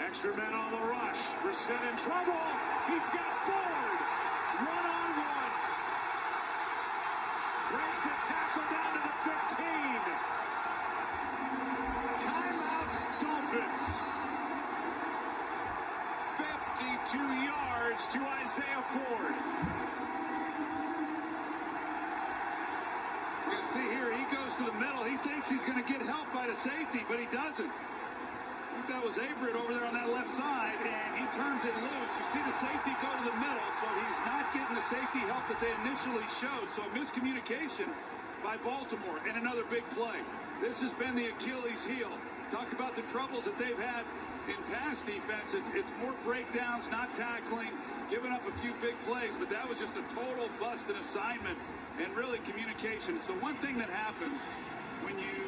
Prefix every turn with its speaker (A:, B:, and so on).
A: Extra men on the rush. Brissett in trouble. He's got Ford. One-on-one. Breaks a tackle down to the 15. Timeout, Dolphins. 52 yards to Isaiah Ford.
B: You can see here, he goes to the middle. He thinks he's going to get help by the safety, but he doesn't. I think that was Averett over there on that left side, and he turns it loose. You see the safety go to the middle, so he's not getting the safety help that they initially showed. So miscommunication by Baltimore, and another big play. This has been the Achilles heel. Talk about the troubles that they've had in pass defense. It's more breakdowns, not tackling, giving up a few big plays, but that was just a total busted assignment and really communication. So one thing that happens when you